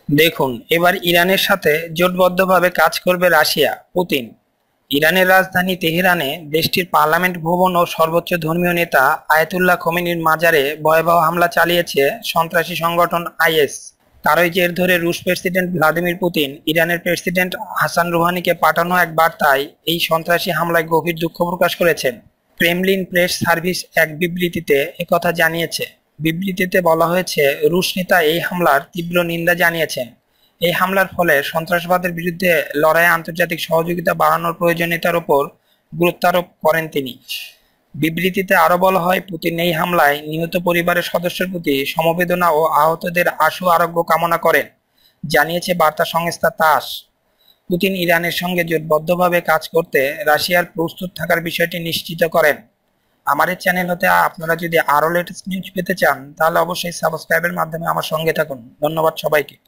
দেখুন, এবার ইরানের সাথে জোটবদ্ধভাবে কাজ করবে রাশিয়া। পুতিন। ইরানের রাজধানী তেহরানে দেশটির পার্লামেন্ট ভবন ও সর্বোচ্চ ধর্মীয় নেতা আয়াতুল্লাহ খোমেনির মাজারে ভয়াবহ হামলা চালিয়েছে সন্ত্রাসী সংগঠন আইএস। তারই জের ধরে রুশ প্রেসিডেন্ট ভ্লাদিমির পুতিন ইরানের প্রেসিডেন্ট হাসান রুহানিকে পাঠানো এক বার্তায় এই সন্ত্রাসী হামলায় গভীর দুঃখ প্রকাশ করেছেন। ক্রেমলিন প্রেস সার্ভিস এক বিবৃতিতে একথা জানিয়েছে। বিবৃতিতে বলা হয়েছে, রুশ নেতা এই হামলার তীব্র নিন্দা জানিয়েছেন। এই হামলার ফলে সন্ত্রাসবাদের বিরুদ্ধে লড়াইয়ে আন্তর্জাতিক সহযোগিতা বাড়ানোর প্রয়োজনীয়তার উপর গুরুত্ব আরোপ করেন তিনি। বিবৃতিতে আরো বলা হয়, পুতিন এই হামলায় নিহত পরিবারের সদস্যের প্রতি সমবেদনা ও আহতদের আশু আরোগ্য কামনা করেন, জানিয়েছে বার্তা সংস্থা তাস। পুতিন ইরানের সঙ্গে জোটবদ্ধভাবে কাজ করতে রাশিয়ার প্রস্তুত থাকার বিষয়টি নিশ্চিত করেন। আমার এই চ্যানেল হতে আপনারা যদি আরো লেটেস্ট নিউজ পেতে চান তাহলে অবশ্যই সাবস্ক্রাইবের মাধ্যমে আমার সঙ্গে থাকুন। ধন্যবাদ সবাইকে।